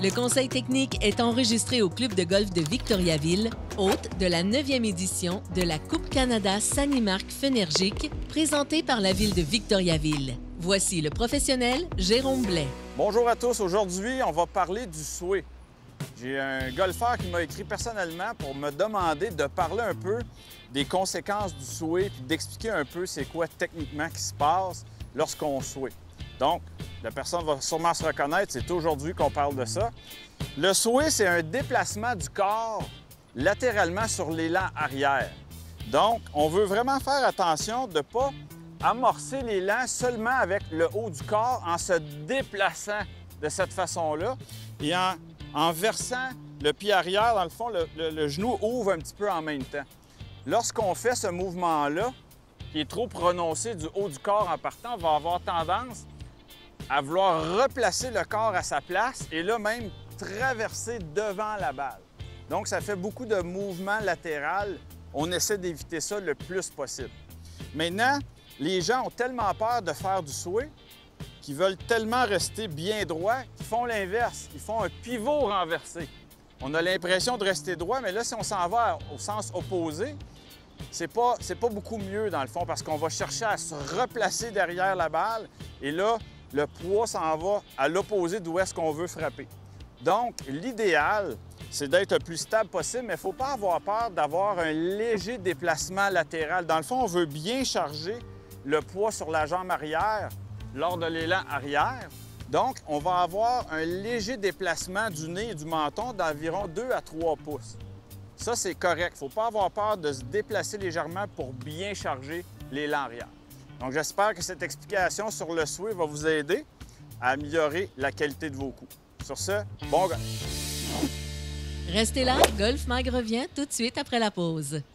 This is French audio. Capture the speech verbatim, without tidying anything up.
Le conseil technique est enregistré au Club de golf de Victoriaville, hôte de la neuvième édition de la Coupe Canada Sanimark Fenergique, présentée par la Ville de Victoriaville. Voici le professionnel Jérôme Blais. Bonjour à tous. Aujourd'hui, on va parler du sway. J'ai un golfeur qui m'a écrit personnellement pour me demander de parler un peu des conséquences du sway puis d'expliquer un peu c'est quoi techniquement qui se passe lorsqu'on sway. Donc, la personne va sûrement se reconnaître, c'est aujourd'hui qu'on parle de ça. Le sway, c'est un déplacement du corps latéralement sur l'élan arrière. Donc, on veut vraiment faire attention de ne pas amorcer l'élan seulement avec le haut du corps en se déplaçant de cette façon-là et en, en versant le pied arrière, dans le fond, le, le, le genou ouvre un petit peu en même temps. Lorsqu'on fait ce mouvement-là, qui est trop prononcé du haut du corps en partant, on va avoir tendance à vouloir replacer le corps à sa place et là même traverser devant la balle. Donc, ça fait beaucoup de mouvements latéraux. On essaie d'éviter ça le plus possible. Maintenant, les gens ont tellement peur de faire du sway qu'ils veulent tellement rester bien droit qu'ils font l'inverse. Ils font un pivot renversé. On a l'impression de rester droit, mais là, si on s'en va au sens opposé, c'est pas, c'est pas beaucoup mieux dans le fond parce qu'on va chercher à se replacer derrière la balle et là, le poids s'en va à l'opposé d'où est-ce qu'on veut frapper. Donc, l'idéal, c'est d'être le plus stable possible, mais il ne faut pas avoir peur d'avoir un léger déplacement latéral. Dans le fond, on veut bien charger le poids sur la jambe arrière lors de l'élan arrière. Donc, on va avoir un léger déplacement du nez et du menton d'environ deux à trois pouces. Ça, c'est correct. Il ne faut pas avoir peur de se déplacer légèrement pour bien charger l'élan arrière. Donc, j'espère que cette explication sur le sway va vous aider à améliorer la qualité de vos coups. Sur ce, bon golf! Restez là, Golf Mag revient tout de suite après la pause.